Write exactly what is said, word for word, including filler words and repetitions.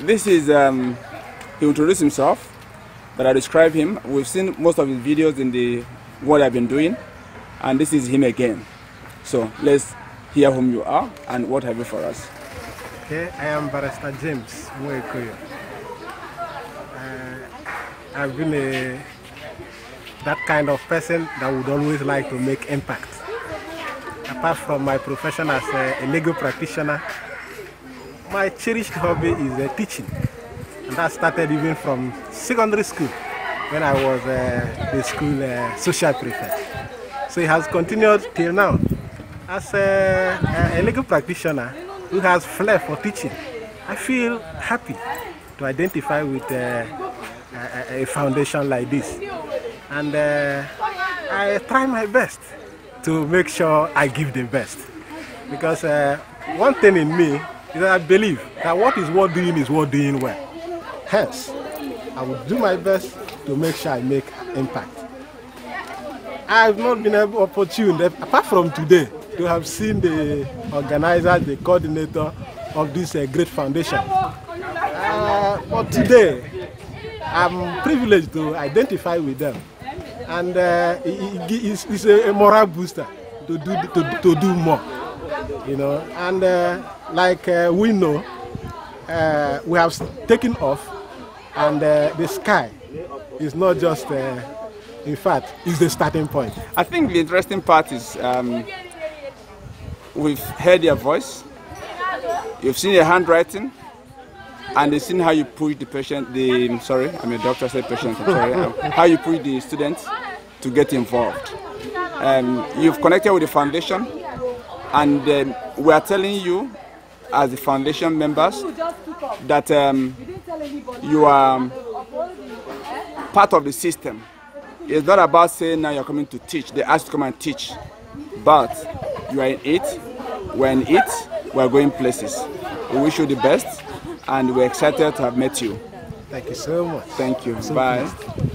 This is, um, he introduced himself, but I describe him. We've seen most of his videos in the what I've been doing, and this is him again. So let's hear whom you are and what have you for us. Okay, I am Barrister James Mwekoyo. Uh, I've been a, that kind of person that would always like to make impact. Apart from my profession as a, a legal practitioner, my cherished hobby is uh, teaching. And that started even from secondary school when I was uh, the school uh, social prefect. So it has continued till now. As a, a legal practitioner who has flair for teaching, I feel happy to identify with uh, a, a foundation like this. And uh, I try my best to make sure I give the best. Because uh, one thing in me is that I believe that what is worth doing is worth doing well. Hence, I will do my best to make sure I make impact. I have not been able opportune, apart from today, to have seen the organizer, the coordinator of this uh, great foundation. Uh, but today, I'm privileged to identify with them. And uh, it, it's, it's a moral booster to do, to, to do more. You know, and uh, like uh, we know, uh, we have taken off, and uh, the sky is not just, uh, in fact, is the starting point. I think the interesting part is um, we've heard your voice, you've seen your handwriting, and they've seen how you push the patient, the, sorry, I'm a doctor, I said patient, I'm sorry, how you push the students to get involved. Um, you've connected with the foundation, and um, we are telling you, as the foundation members, that um, you are part of the system. It's not about saying now you're coming to teach, they ask you to come and teach, but you are in it, we're in it, we're going places. We wish you the best, and we're excited to have met you. Thank you so much. Thank you. So Bye. pleased.